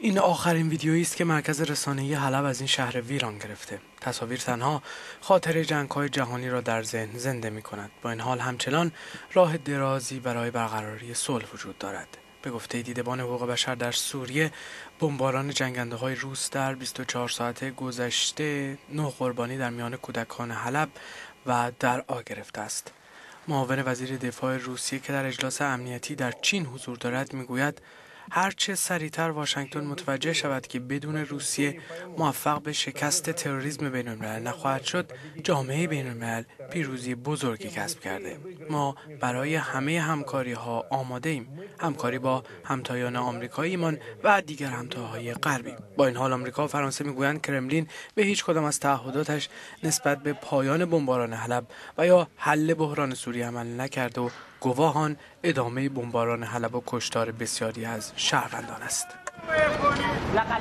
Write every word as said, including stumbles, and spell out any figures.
این آخرین ویدیویی است که مرکز رسانه‌ای حلب از این شهر ویران گرفته. تصاویر تنها خاطره جنگ‌های جهانی را در ذهن زنده می‌کند. با این حال همچنان راه درازی برای برقراری صلح وجود دارد. به گفته دیدبان حقوق بشر در سوریه، بمباران جنگنده‌های روس در بیست و چهار ساعته گذشته نه قربانی در میان کودکان حلب و درعا گرفته است. معاون وزیر دفاع روسیه که در اجلاس امنیتی در چین حضور دارد میگوید هرچه سریعتر واشنگتن متوجه شود که بدون روسیه موفق به شکست تروریسم بین‌الملل نخواهد شد، جامعه بین‌الملل پیروزی بزرگی کسب کرده. ما برای همه همکاری ها آماده ایم. همکاری با همتایان آمریکاییمان و دیگر همتاهای غربی. با این حال آمریکا و فرانسه میگویند کرملین به هیچ کدام از تعهداتش نسبت به پایان بمباران حلب و یا حل بحران سوریه عمل نکرده و گواهان ادامه بمباران حلب و کشتار بسیاری از شهروندان است.